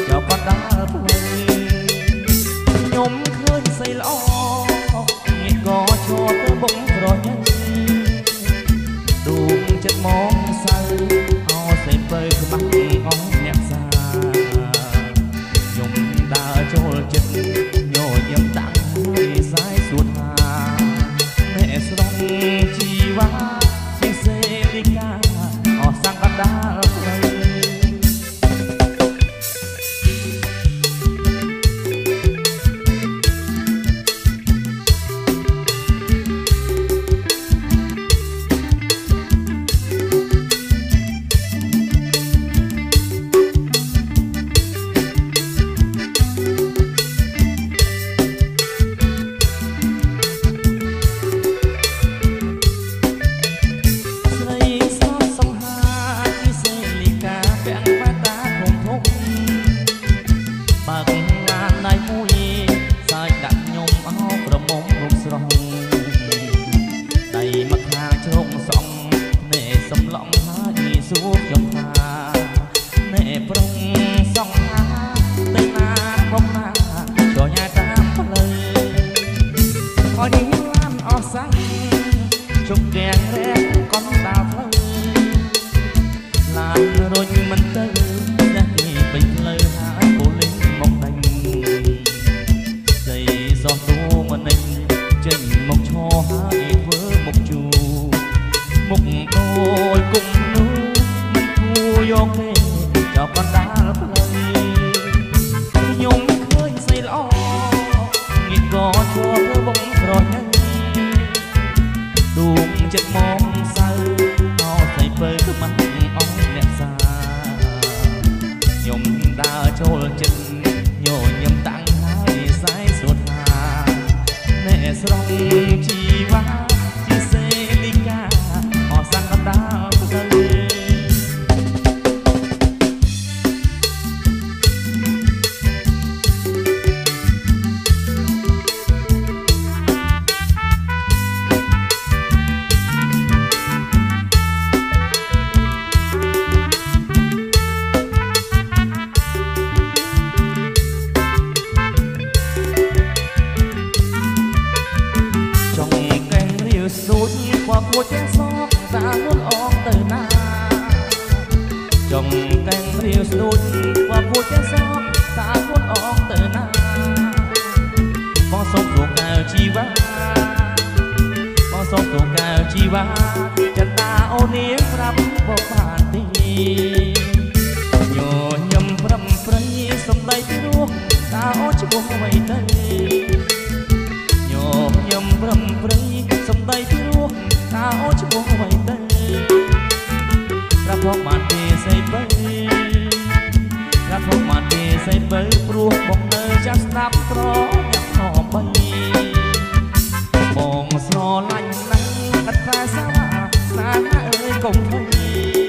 ចោលគាត់ដើរផ្លូវខ្ញុំឃើញស្រីល្អងាកក៏ឈរទៅបងប្រញ៉ាំដួងចិត្តមកសៅអោស្រីពើក្បាច់អស់អ្នកសាខ្ញុំដើរចូលចិត្តញញឹមតាំងហើយសាយសួរថាអ្នកស្រុងជីវ៉ាជាសេរីកាអស់សង្កត់ដាល់ផ្លូវជុកកែងរែកកុំដាល់ផ្លូវឡានរុញមិនទៅតែទីពេញផ្លូវហើយពូលីសមកដេញស្រីសោះទូមិនដេញចេញមកឈរហើយធ្វើមុខជួមុខដូចគុំនោះមិនគួរយកទេចោលគាត់ដាល់ផ្លូវខ្ញុំឃើញស្រីល្អងាកក៏ឈរធ្វើបងប្រញ៉ាំដួងចិត្តមកសៅអោស្រីពើក្បាច់អស់អ្នកសាខ្ញុំដើរចូលចិត្តញញឹមតាំងហើយសាយសួរថាអ្នកស្រុងជីវ៉ាជាសេរីកាអស់សង្កត់ដាល់ផ្លូវដូចquaគួចទាំងសពតាមុនអងទៅណាចុងកែងរៀវស្ដួចquaគួចទាំងសពតាមុនអងទៅណាបងសុំទូកៅជីវ៉ាបងសុំទូកៅជីវ៉ាចន្ទាអូននាងប្រាប់បបានទីញញឹមប្រំប្រៃសំដីពីរោះតាអូនឈ្មោះអ្វីទៅញញឹមប្រំប្រៃសំដីពីរោះតាអូនឈ្មោះអ្វីទៅប្រាប់ផងបានទេស្អីបើប្រាប់ផងបានទេស្អីបើព្រោះបងនៅចាំស្ដាប់ក្រអ្នកខំបីបងស្រឡាញ់ណាស់អត់តែសាវ៉ាស្នាអើយកុំភ័យ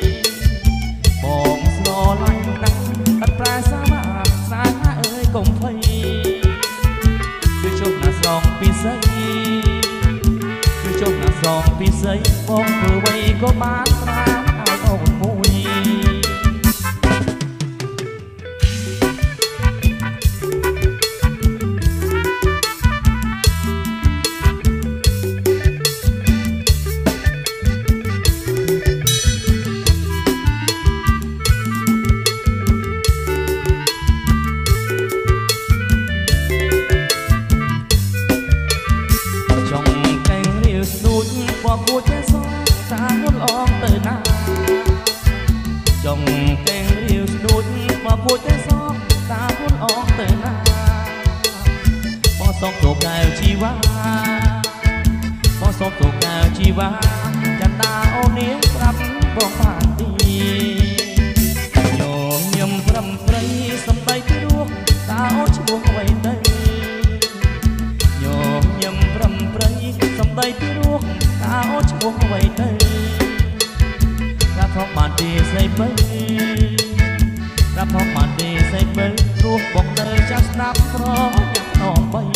បងស្រឡាញ់ណាស់អត់តែសាវ៉ាស្នាអើយកុំភ័យគឺជុំណាស្រងពីស្អីចុះណាសងពីស្អីបងធ្វើអ្វីក៏បានត្រាំឲ្យអូនមួយqua cuộc chơi gió ta muốn lom từ na chồng keng riêu đôi qua cuộc chơi gió ta muốn lom từ na bỏ sông tổ cào chi vá bỏ sông tổ cào chi vá chẳng ta ôm niếng rắm bỏ phản đi nhổ nhầm rầm rây sầm tay tới đuốc ta ôm chỉ buông vậy đây nhổ nhầm rầm rây sầm tay tới đuốc ta ôm chỉ buông vậy đây ra phong màn đi xây bấy ra phong màn đi xây bấy ruột bọc đời chắc nắp gió nhặt nòng bay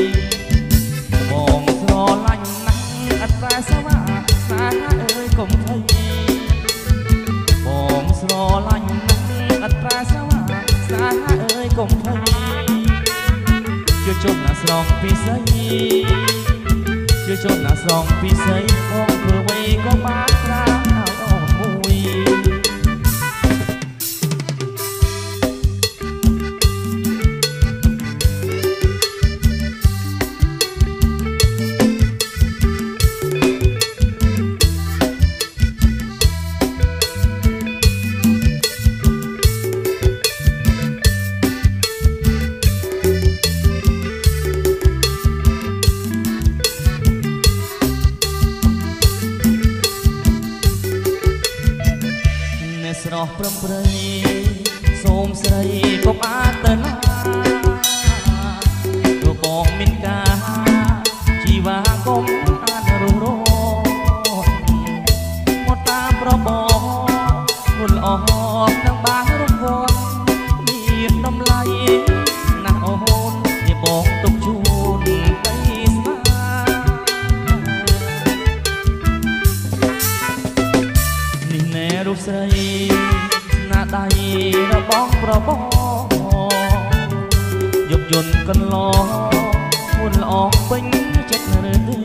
bồng gió lạnh nắng ắt ra sao mà xa ơi cùng thấy bồng gió lạnh nắng ắt ra sao mà xa ơi កុំភ័យជួយជន់ណាស្រងពិសីជួយជន់ណាស្រងពិសីបងធ្វើអ្វីក៏បានក្រាឲ្យអូនមួយស្រស់ព្រំព្រៃសូមស្រីកុំអាតណាព្រោះបងមានការជីវ៉ាកុំអានរស់រត់មកតាមប្របងមុនអស់នឹងបានរង្វាន់មានតម្លៃណាស់អូននេះបងទុកជូនទៅស្មានេះណែរូបស្រីណាដៃរបស់ប្របងយកយន្តកន្លងមុនល្អពេញចិត្តឬទេ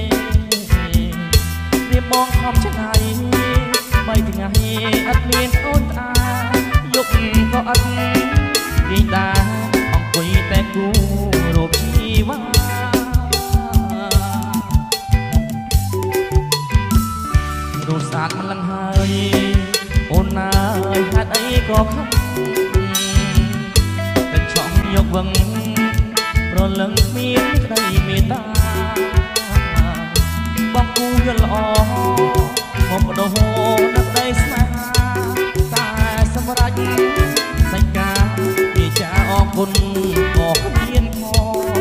រៀបបងខំឆ្នៃបីថ្ងៃអត់មានអូនតាយកក៏អត់ពីតាអង្គុយតែគូរូបជីវ៉ារូបស្អាតមិនលឹងហើយអូនណាយហេតុអីក៏ខឹងតែចង់យកវឹងប្រលឹងមានក្តីមេត្តាបងគូយល់ល្អមកបដោនឹកដីស្នេហាតែសម្រេចសេចក្ដីជាចាអរគុណក៏មានផង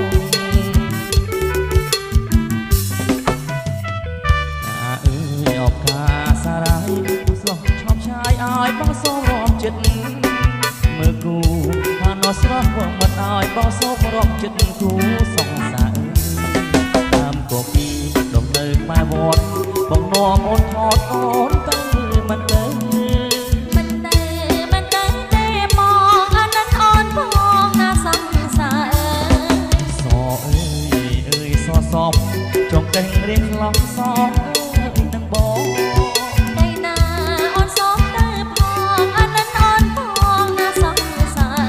អើយអបការសារ៉ាយស្លោះឆប់ឆាយឲ្យបងសូមរាប់ចិត្តមើលគូថានោះស្រស់បងមិនឲ្យបងសូមរាប់ចិត្តគូសង្សារតាមកូពីដងនៅក្បែរវត្តបងនាំអូនថតអូនទៅមិនទៅមិនទៅទេបងអាណិតអូនផងណាសង្សារសអើយសសពចង់តែងរៀងខ្លងសនឹងបងតែណាអូនសូមទៅផងអាណិតអូនផងណាសង្សារ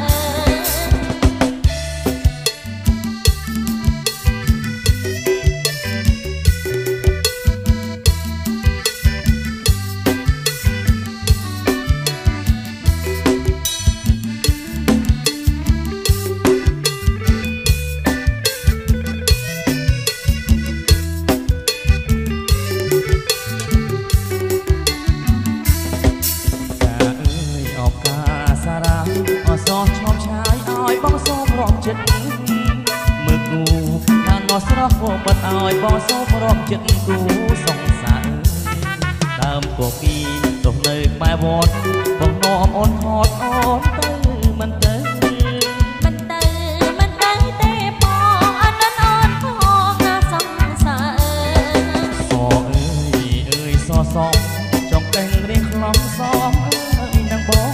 សោះឈប់ឆាយឲ្យបងសូមរាប់ចិត្តមើលគូថានោះស្រស់មកបាត់ឲ្យបងសូមរាប់ចិត្តគូសង្សារដើមគគីទោះនៅក្បែរវត្តបងនាំអូនថតអូនទៅមិនទៅទេបងអាណិតអូនផងណាសង្សារសអើយសសំចង់តែងរៀងខ្លំសំអើយនឹងបង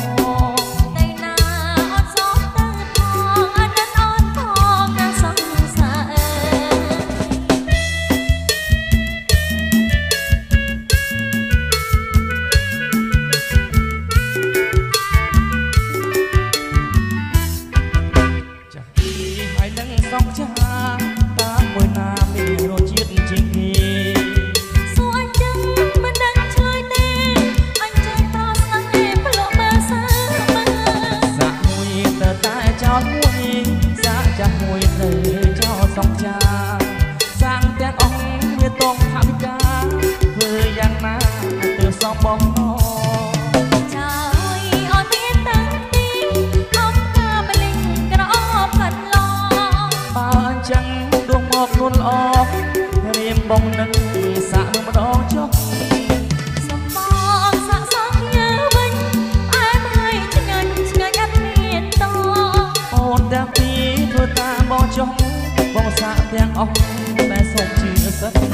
សងចាតាមមួយណាមានរសជាតិជាងគេសួរអញ្ចឹងមិនដឹងឆ្លើយទេអញ្ចឹងប្រស្នាផ្លុកមើលសើមើលសាក់មួយទៅតែចោលមួយសាក់ចាស់មួយទៅចោលសងចាសាំងទាំងអង្គវាតងថាវិការធ្វើយ៉ាងណាទៅសំបងចាយអូនមានតាំងទីអង្គកាបលិញក្រអបកាត់ឡបើអញ្ចឹងដួងមកនួនល្អរៀមបងនឹងសាក់ម្ដងចុះសំបងសាក់សងញើវិញអែមហើយឆ្ងាញ់អត់មានតអូនទាំងពីរធ្វើតាមបងចុះបងសាក់ទាំងអស់តែសូមជឿសិន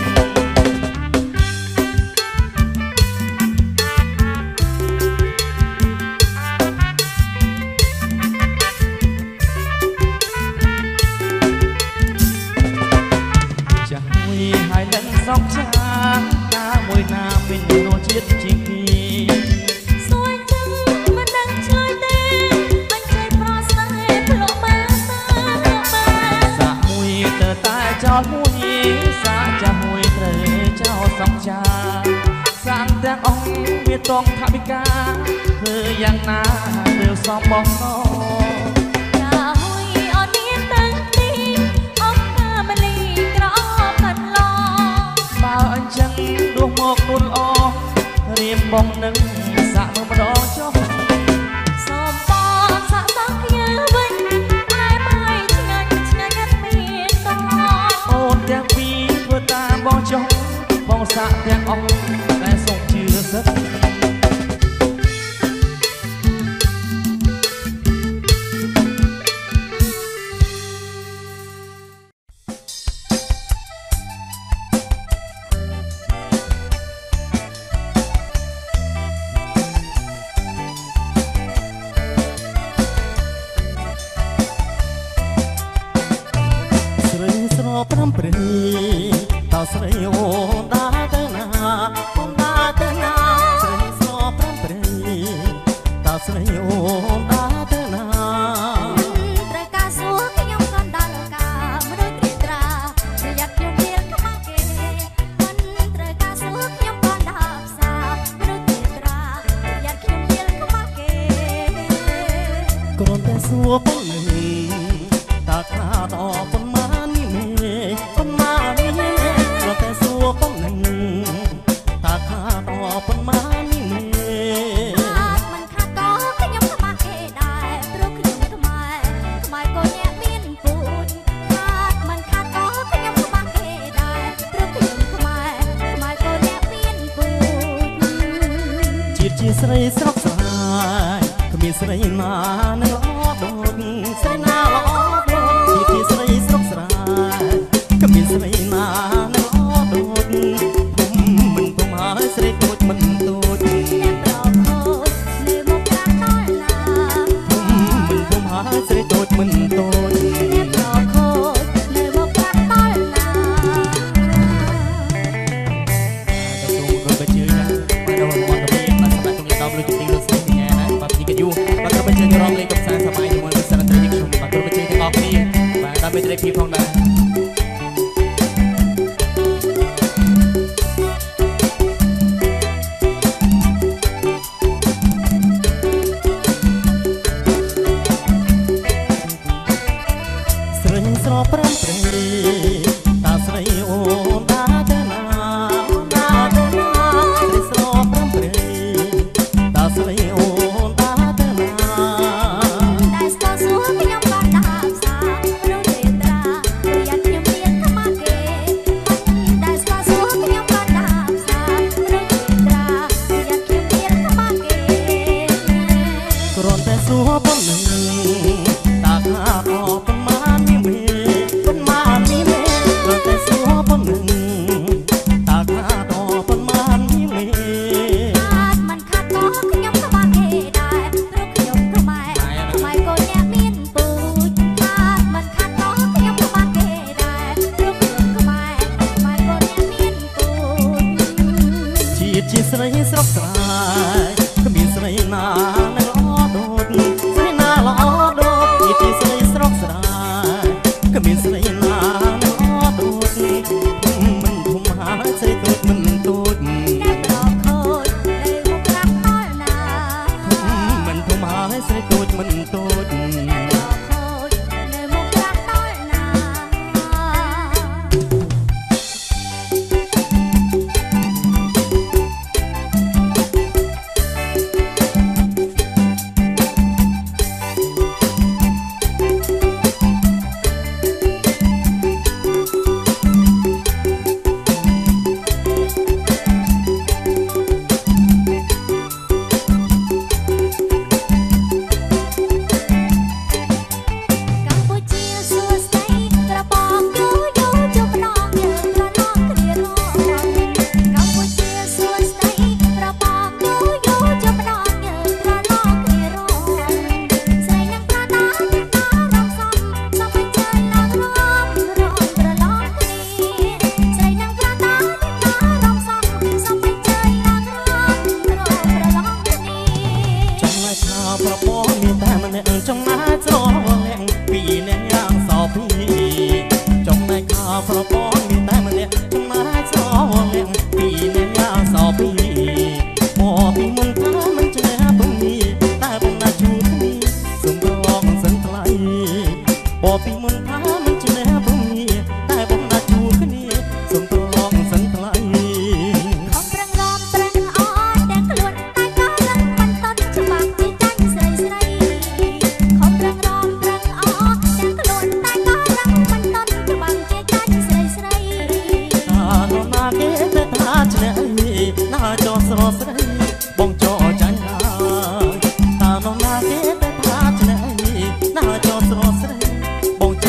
ល់មួយសាចាស់មួយត្រូវចោលសំចាសាងទាំងអង្គវាតងថាវិការធ្វើយ៉ាងណារើសំបងណចាហ៊ុយអូនមានទាំងទីអង្គកាមលីក្រអបកន្លងបើអញ្ចឹងដួសមកនួនល្អរៀមបងនឹងសាក់មើលម្ដងចុះសូមបងសាក់បងគ្នាវិញឯបាយឆ្ងាញ់ឆ្ងាញ់អត់មានតអូនទាំងពីរធ្វើតាមបងចុះបងសាក់ទាំងអង្គតែសុំជឿសឹកប្រាំព្រីតើស្រីអូនដើរទៅណាអូនដើរទៅណាស្រីស្រប្រាំព្រីតើស្រីអូនដើរទៅណាត្រូវការសួរខ្ញុំក៏ដល់ការមនុស្សត្រៀតត្រាប្រយ័ត្នខ្ញុំមានខ្មាស់គេមិនត្រូវការសួរខ្ញុំក៏ដល់ផ្សារមនុស្សត្រៀតត្រាប្រយ័ត្នខ្ញុំមានខ្មាស់គេគ្រាន់តែសួរប៉ុណ្ណឹងតើខ្លាតអប៉ុន្មានប៉ុន្មានគ្រាន់តែសួរប៉ុណ្ណឹងតើខាតអប៉ុន្មាននេះមិនខាតក៏ខ្ញុំខ្មាស់គេដែរព្រោះខ្ញុំខ្មែរក៏អ្នកមានពូជមិនខាតក៏ខ្ញុំខ្មាស់គេដែរព្រោះខ្ញុំខ្មែរក៏អ្នកមានពូជជាតិជាស្រីស្រុកស្រែគ្មានស្រីណានឹងល្អដូចស្រីណាល្អដូចជាតិជាស្រីស្រុកស្រែគ្មានស្រីណានៅល្អដូចខ្ញុំមិនពុំហើយស្រីដូចមិនដូចអ្នកប្រខូចនៅមកកាត់ដល់ណាខ្ញុំមិនពុំហើយស្រីដូចមិនដូចអ្នកប្រខូចនៅមកកាត់ដល់ណាទៅសូមក៏បញ្ជើញណាមកដល់មកទៅបានសម្រាប់ទុំដល់លុយទីលើស្រីញ៉ាណាបាទពីកាយូបាទក៏បញ្ជើញរំលេងកំសាន្តសម័យជាមួយវិសាលត្រីខ្ញុំបាទក៏បញ្ជើញទាំងអស់គ្នាបាទដើម្បីត្រីភីផងដែរប្រាំព្រីតើស្រីអូនដើរទៅណាដើរទៅណាស្រីស្រប្រាំព្រីតើស្រីអូនដើរទៅណាតែស្គាល់សួរខ្ញុំក៏ដើរផ្សារមនុស្សត្រៀតត្រាប្រយ័ត្នខ្ញុំមានខ្មាស់គេតែស្គាល់សួរខ្ញុំក៏ដើរផ្សារមនុស្សត្រៀតត្រាប្រយ័ត្នខ្ញុំមានខ្មាស់គេគ្រាន់តែសួរប៉ុណ្ណឹងតើខាតអប៉ុន្មាននេះមេប៉ុន្មាននេះមេគ្រាន់តែសួរប៉ុណ្ណឹងบอกពីមុនថាមិនជាអ្នកព្រមងារតែបងណាជួគ្នាសូមប្រឡងសិនថ្លៃខំប្រឹងរំប្រឹងអត់តែខ្លួនតែក៏រឹងមិនតន់ច្បាស់ជាចាញ់ស្រីស្រីខំប្រឹងរំប្រឹងអត់តែខ្លួនតែក៏រឹងមិនតន់ច្បាស់ជាចាញ់ស្រីស្រីនរណាគេទៅថាឈ្នះណាចោស្រស្រីបងចោចាញ់ហើយតានរណាគេទៅថាឈ្នះណាចោស្រស្រីបងច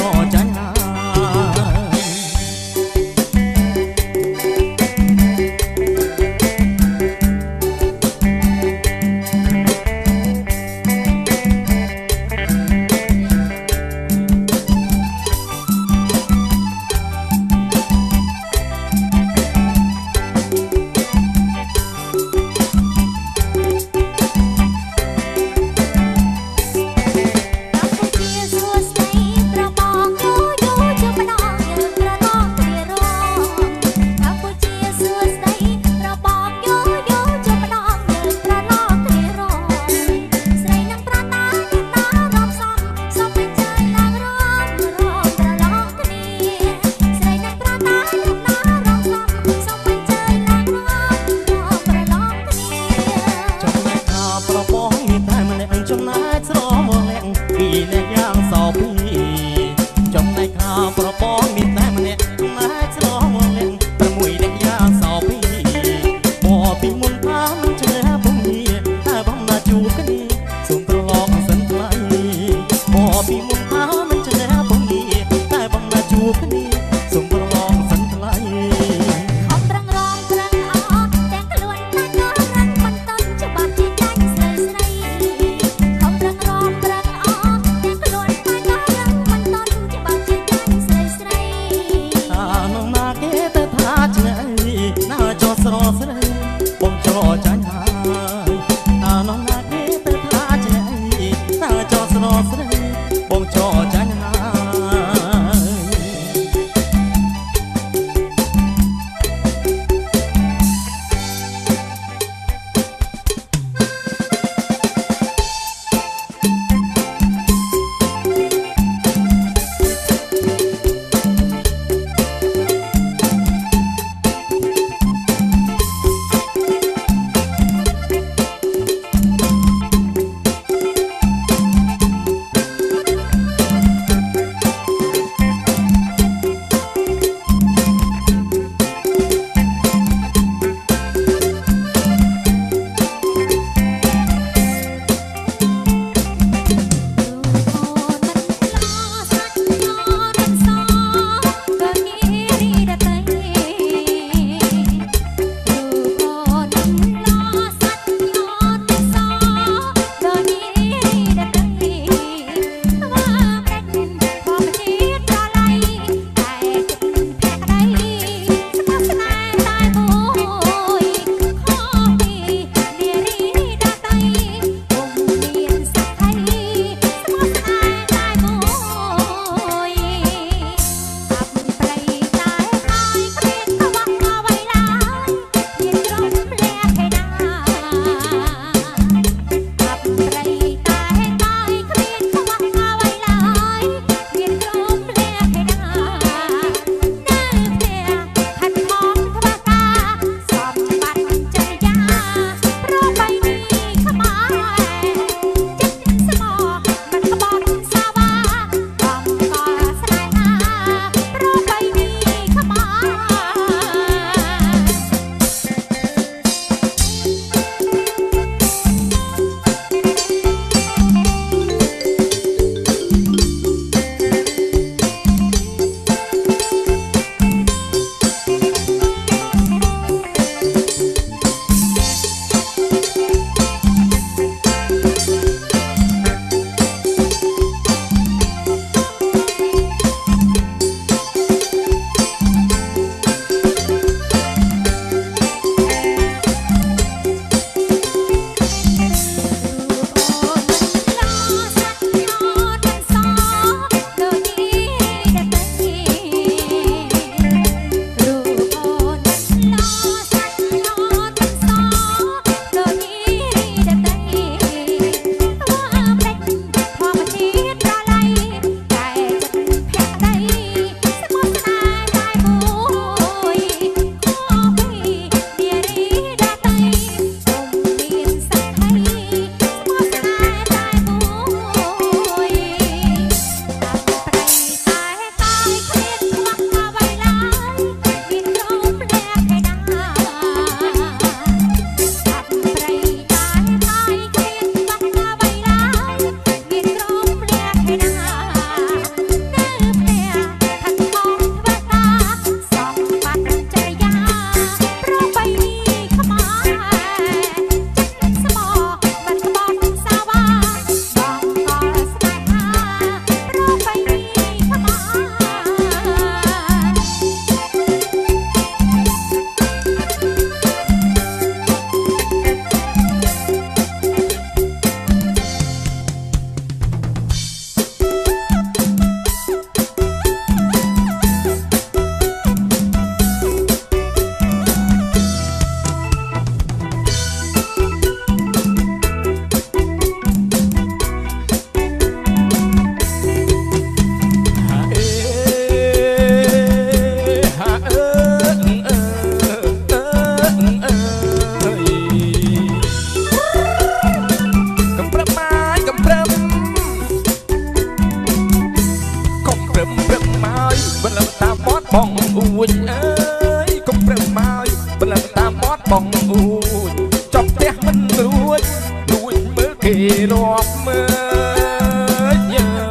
អួយអើយកុំព្រមមកបលឹងតាមមាត់បងអួយចប់ផ្ទះមិនរួចមើលគេរាប់មើល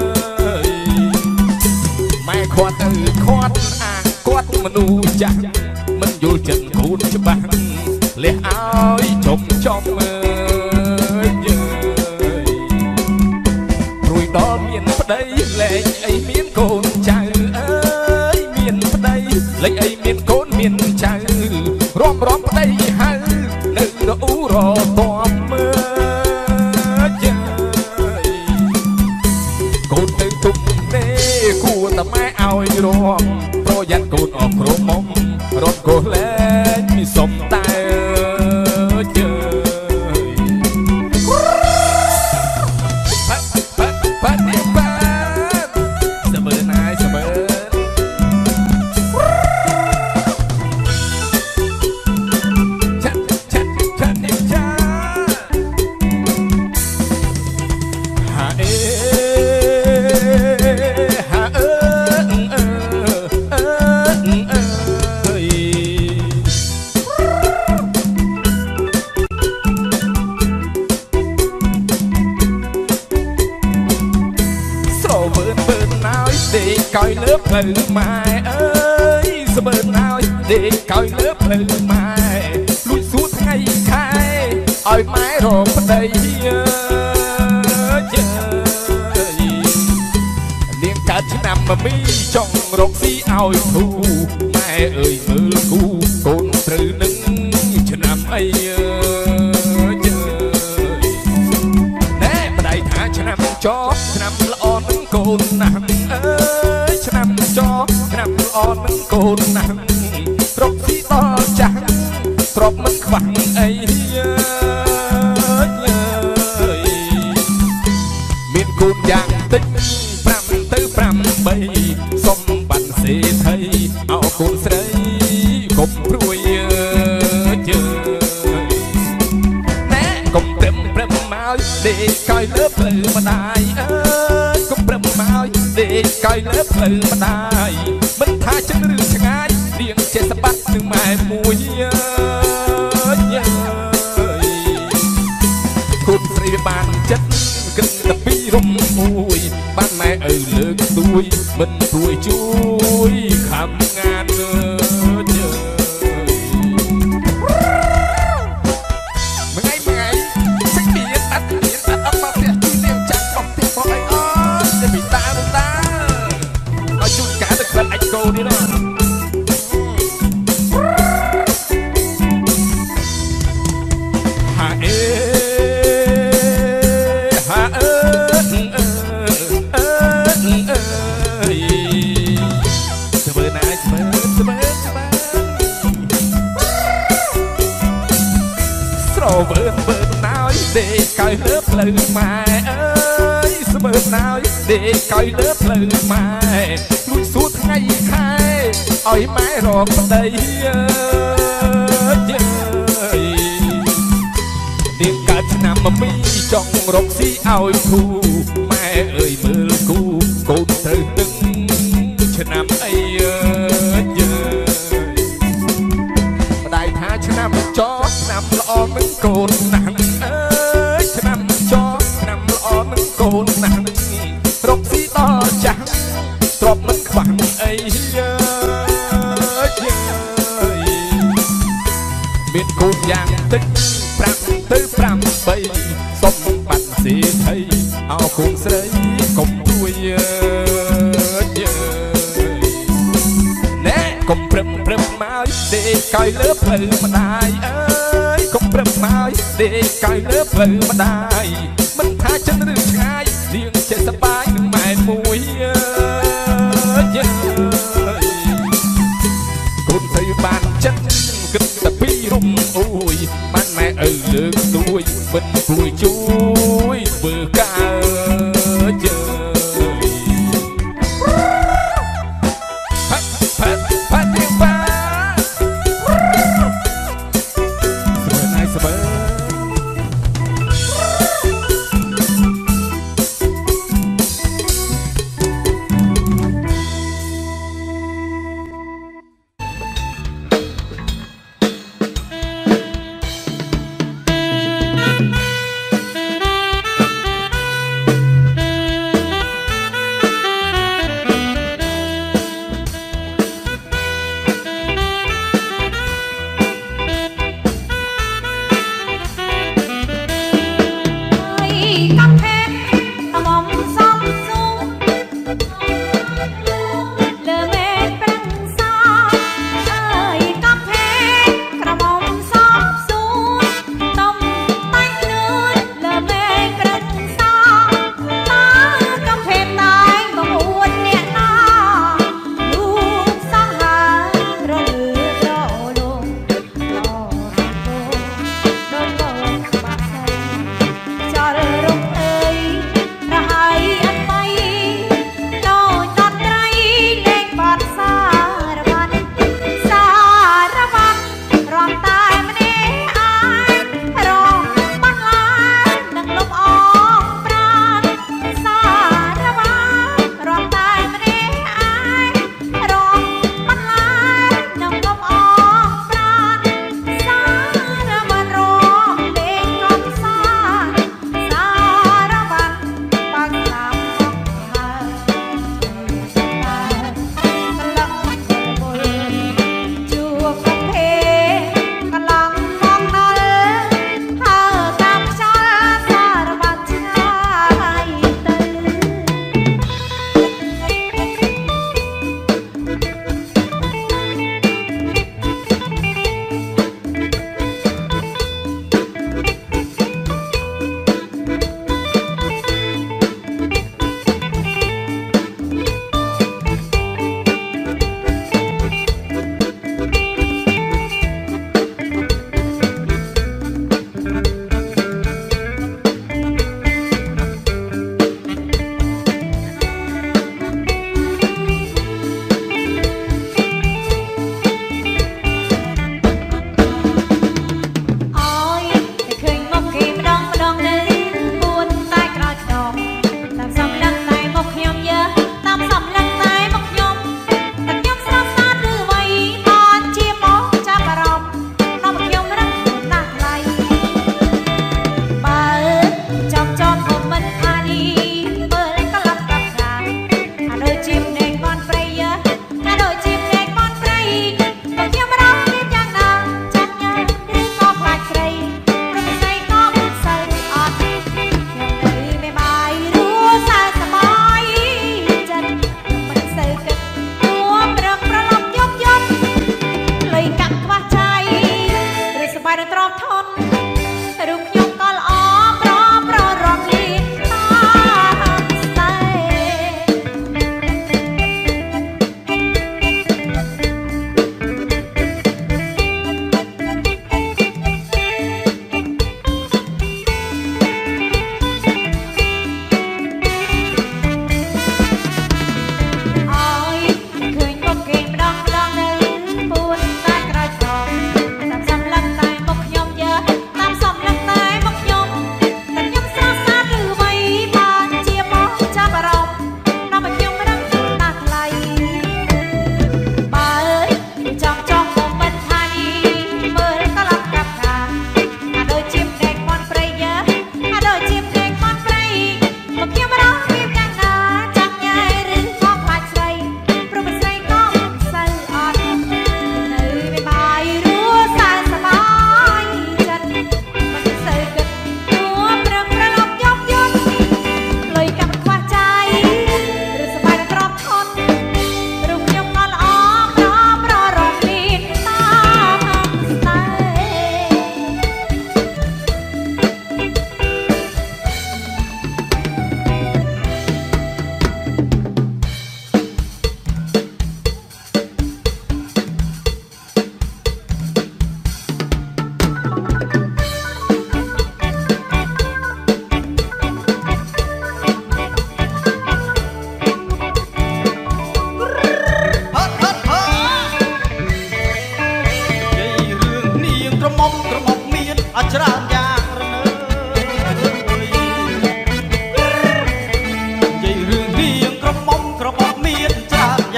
ម៉ែខាត់ទៅខាត់អាគាត់មនុស្សចាស់មិនយល់ចិត្តកូនច្បាស់លះឲ្យចំមើលព្រួយដល់មានប្តីលែងអីមានកូនចៅអើយមានប្តីលែងអីមានកូនមានចៅរំប្តីហៅនៅរអ៊ូរតំមើលកូនទៅទុំទេគួរតែម៉ែឲ្យរំប្រយ័ត្នកូនអស់ក្រុមមុំរត់កោះលែងមានសុំតែកោយលើផ្លូវម៉ែអើយស្មើឲ្យដេកកោយលើផ្លូវម៉ែលួចសួរថ្ងៃខែឲ្យម៉ែរកប្តីនាងកើតឆ្នាំមីចង់រកស៊ីឲ្យធូម៉ែអើយមើលគូកូនត្រូវនឹងឆ្នាំអីណែប្តីថាឆ្នាំចឆ្នាំល្អនឹងកូនណាស់អើយឆ្នាំចឆ្នាំល្អនឹងកូនណាស់ត្រប់ស៊ីដល់ចាស់ត្រប់មិនខ្វះអីមានកូនយ៉ាងតិច5ទៅ8សុំបានសេដ្ឋីអោកូនស្រីកុំព្រួយណែកុំព្រឹមមកដេកកោយលើផ្លូវម្ដាយអើយកុំព្រឹមមកដេកកោយលើផ្លូវម្ដាយមិនថាជិតឬឆ្ងាយនាងចេះសបាត់នឹងម៉ែមួយកូនស្រីបានចិត្តគិតតែពីរំអួយបានម៉ែឪលើកទួយមិនព្រួយជួយខំងានថ្ងៃសិចមានអត់អត់មកផ្ទះជួយនាងចាក់បោះផ្ទះបោះអីអត់តែពីតាឲ្យជួយការទៅក្លិនអាចកោនេះណាវើណោយដេកកោយលើផ្លូវម៉ែអើយស្មើណោយដេកកោយលើផ្លូវម៉ែលួចសួរថ្ងៃខែឲ្យម៉ែរកប្តីនាងកើតឆ្នាំមីចង់រកស៊ីឲ្យធូម៉ែអើយមើលគូកូនត្រូវនឹងឆ្នាំអីម្ដាយថាឆ្នាំចឆ្នាំល្អនឹងកូនណាស់អើយឆ្នាំចឆ្នាំល្អនឹងកូនណាស់រកស៊ីដល់ចាស់ទ្រពមិនខ្វះអីមានកូនយ៉ាងតិច5ទៅ8សុំបាត់សេដ្ឋីអោកូនស្រីកុំព្រួយណែកុំព្រឹមមកដេកកោយលើផ្លូវម្ដាយអើយកុំព្រឹមមកដេកកោយលើផ្លូវម្ដាយមិនថាចិនឬឆ្ងាយនាងចេះសប្បាយនឹងម៉ែមួយកូនស្រីបានចិត្តគិតតែពីរំអួយបានម៉ែឪលើកទួយមិនព្រួយជួយធ្វើការ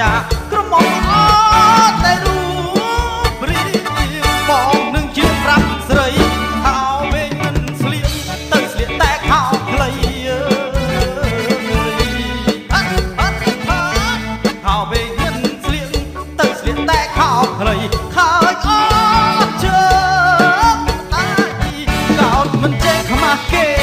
យ៉ាក្រមុំអត់តែរូបរីបងនឹងជាប្រាប់ស្រីខោវិញមិនស្លៀកទៅស្លៀកតែខោខ្លីខោវិញមិនស្លៀកទៅស្លៀកតែខោខ្លីខើចអត់ជើងតែកោតមិនចេះខ្មាស់គេ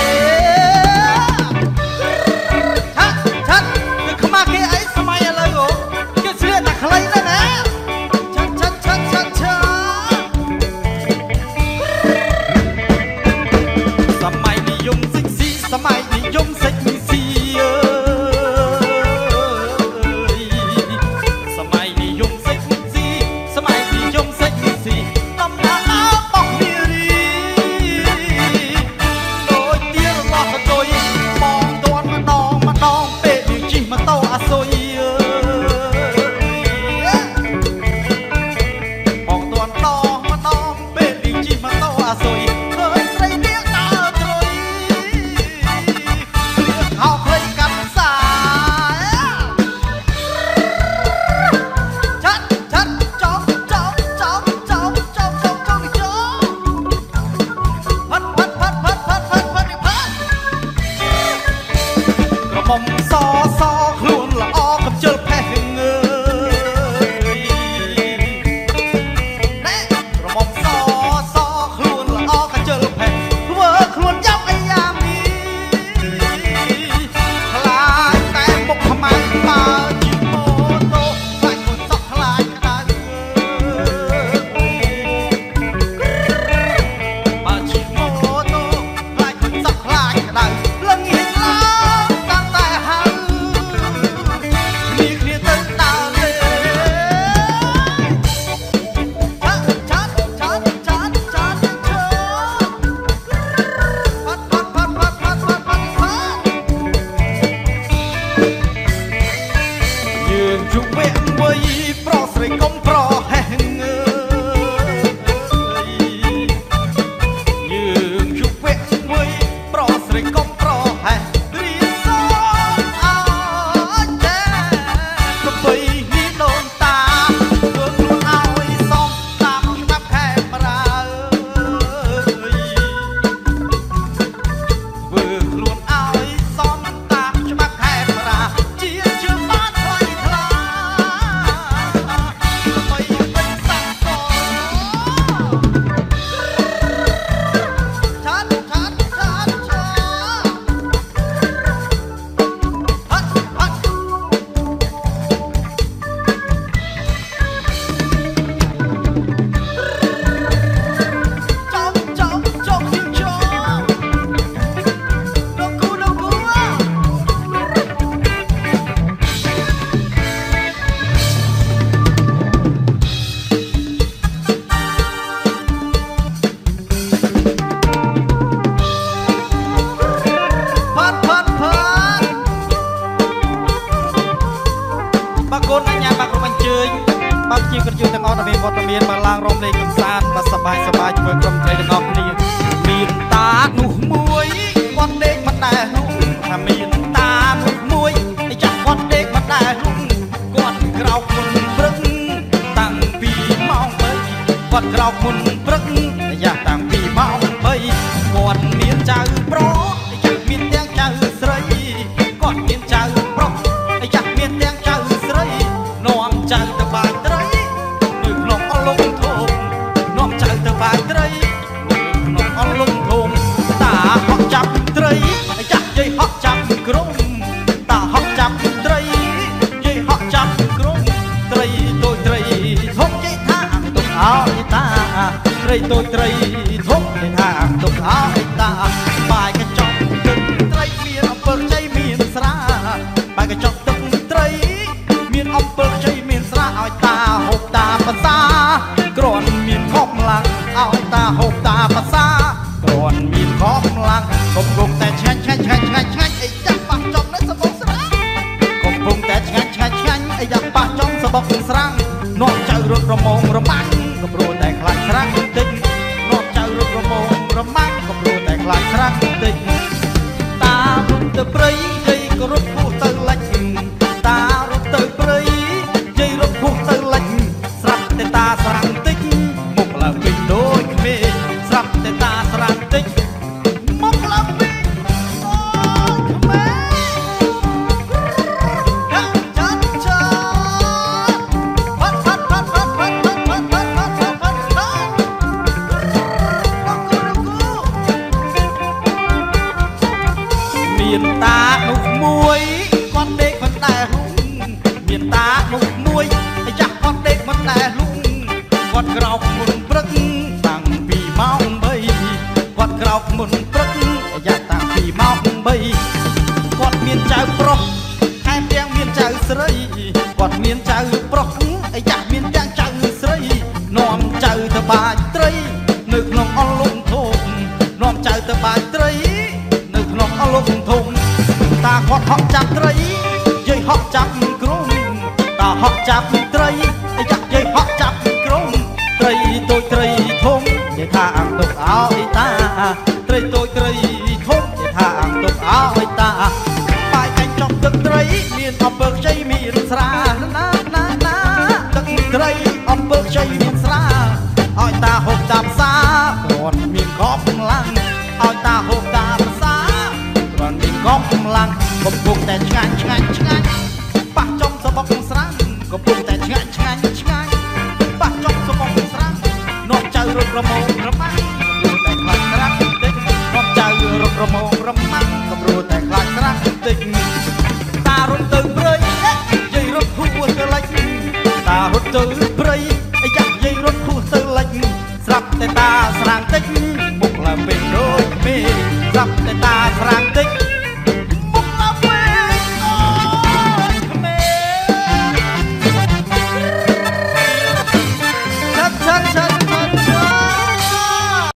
នោះមួយអាយ៉ាគាត់ដេកមិនដែលលុងគាត់ក្រោកមុនព្រឹកតាំងពីម៉ោង3គាត់ក្រោកមុនព្រឹកអាយ៉ាតាំងពីម៉ោង3គាត់មានចៅប្រុសថែមទាំងមានចៅស្រីគាត់មានចៅប្រុសអាយ៉ាមានទាំងចៅស្រីនាំចៅទៅបាចត្រីនៅក្នុងអលំធំនាំចៅទៅបាចត្រីនៅក្នុងអលំធំតាគាត់ហក់ចាប់ត្រីយាយហក់ចាប់ក្រុមតាហក់ចាប់ត្រីអាយ៉ាយាយហក់ចាប់ក្រុមត្រីតូចត្រីធំយាយថាអង្គទុកឲ្យតាត្រីតូចត្រីធំយាយថាអង្គទុកឲ្យតាបាយកាញ់ចង់ទឹកត្រីមានអំពើខ្ចីមានស្រាណាទឹកត្រីអំពើខ្ចីមានស្រាឲ្យតាហូបតាមសាគាត់មានកម្លាំងឲ្យតាហូបតាមសាគាត់មានកម្លាំងកំពុងតែឆ្ងាញ់ប៉ះចំសបុកស្រាំកំពុងតែឆ្ងាញ់ប៉ះចំសបុកស្រាំនាំចៅរត់រមងរមាំងកំពុងតែខ្លាចស្រាំតិចនាំចៅរត់រមងរមាំងកំពុងតែខ្លាចស្រាំតិចតារត់ទៅព្រៃយាយរត់ហួសទៅលិចតារត់ទៅព្រៃអាយ៉ាយាយរត់ហួសទៅលិចស្រាប់តែតាស្រាំងតិច